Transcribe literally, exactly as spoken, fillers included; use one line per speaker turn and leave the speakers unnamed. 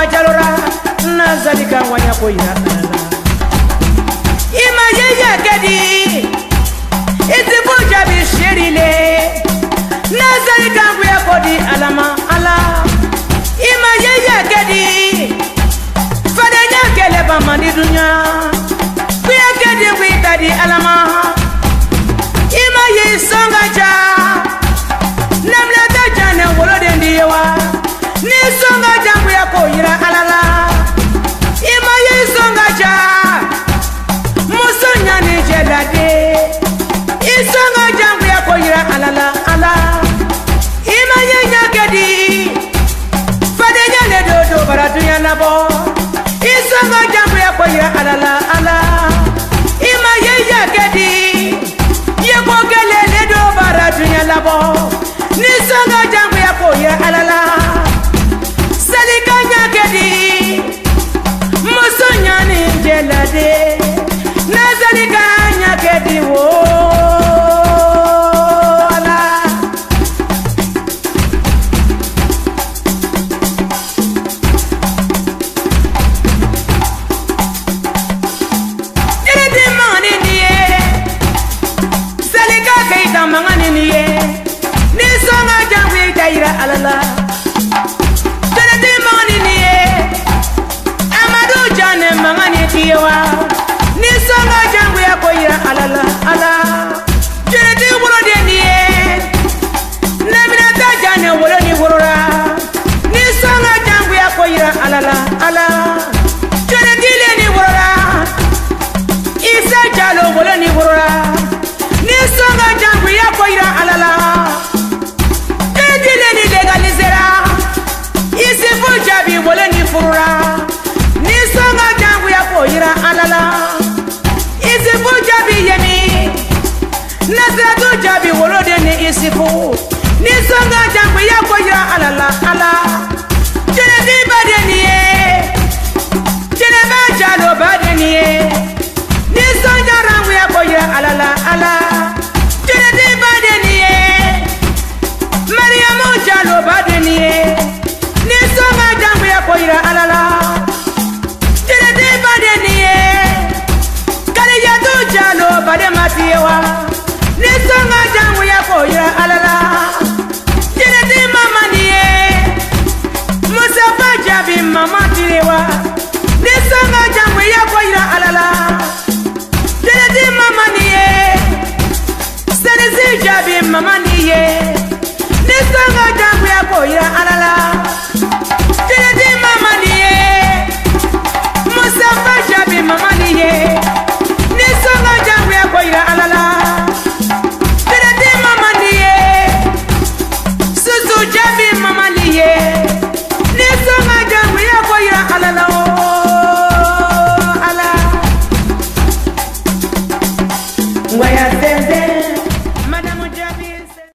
jalora nazalika wanya ko ira alala ima yeye kedi itibuja bi sherile nazalika wanya ko di alama ala ima yeye kedi fadenya kele ba mandi dunya kuya kedi wi kadi alama ima ye songaja namla ta jana wolo de ndiwa ni songaja kuya ko ira alala ima ye songaja musonya ni jelade isongaja kuya ko ira alala ala ima ye nyakedi fadenya le dodo baratunya nabo isongaja kuya ko ira alala ala ima ye yakedi ye ko gele le do baratunya labo ni songaja kuya ko ira alala salikanya kedi musonya ni jelade nazalikanya kedi wo ala ede mani niye salika keita mangani niye ni songaja kuya ira alala mangani tiwa ni songa jangu ya koira alala ala jere wuro de niye na mina ta jane wuro ni wurora ni songa jangu ya koira alala ala jere dile ni wurora isa jalo wuro ni wurora ni songa jangu ya koira alala jere dile ni legalizera isi fujabi wuro ni furura ni songa ira alala isifu jabi yemi nasratu jabi wolode ni isifu ni songa jangu ya ko ira alala ala jene di bade niye jene ba jalo bade niye ni songa rangu ya ko ira alala ala jene di bade niye mariamu jalo bade niye ni songa jangu ya ko ira alala jalo bade matiwa ni songa jangu ya ko ira alala jene di mama niye musafa jabi mama tiwa ni songa jangu ya ko ira alala jene di mama niye senesi jabi mama niye ni songa jangu ya ko ira alala jene di mama niye musafa jabi mama niye songa jangu ya ko ira alala jere di mama niye susu jabi mama niye ni songa jangu ya ko ira alala o ala waya sense